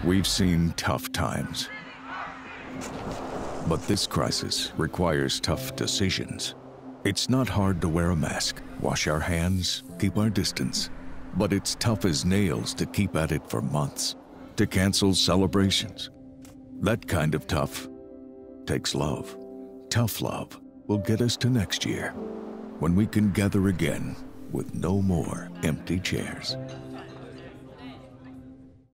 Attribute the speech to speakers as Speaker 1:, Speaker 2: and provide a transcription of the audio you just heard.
Speaker 1: We've seen tough times. But this crisis requires tough decisions. It's not hard to wear a mask, wash our hands, keep our distance. But it's tough as nails to keep at it for months, to cancel celebrations. That kind of tough takes love. Tough love will get us to next year, when we can gather again with no more empty chairs.